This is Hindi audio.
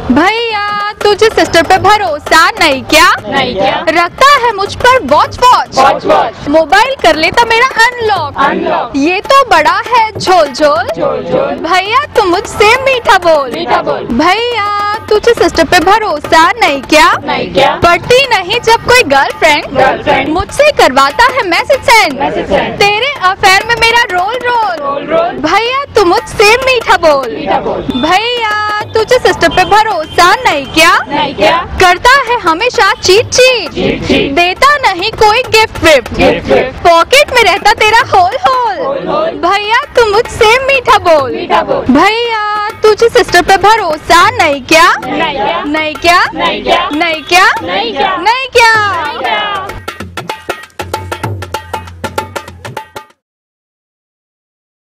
भैया तुझे सिस्टर पे भरोसा नहीं क्या? नहीं क्या? रखता है मुझ पर watch watch watch watch mobile कर लेता मेरा अनलॉक अनलॉक ये तो बड़ा है झोल झोल झोल झोल भैया तू मुझसे मीठा बोल मीठा बोल भैया तुझे सिस्टर पे भरोसा नहीं क्या? नहीं क्या? पढ़ती नहीं जब कोई गर्लफ्रेंड गर्लफ्रेंड मुझसे करवाता है मैसेज मैसेज सेंड सेंड तेरे अफेयर में मेरा रोल रोल रोल रोल भैया तू मुझसे मीठा बोल मीठा बोल भैया तुझे सिस्टर पे भरोसा नहीं क्या? नहीं क्या? करता है हमेशा चीट चीट चीट चीट देता नहीं कोई गिफ्ट गिफ्ट विफ्ट गिफ्ट पॉकेट में रहता तेरा होल होल होल होल भैया तू मुझसे मीठा बोल मीठा बोल भैया तुझे सिस्टर पे भरोसा नहीं क्या? नहीं क्या? नहीं क्या? नहीं क्या? नहीं क्या? नहीं क्या? नहीं क्या? नहीं क्या?